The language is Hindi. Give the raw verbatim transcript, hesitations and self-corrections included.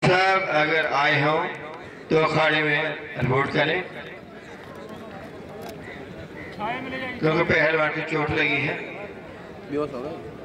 साहब अगर आए हों तो अखाड़े में रिपोर्ट करें, क्योंकि पहलवान की चोट लगी है।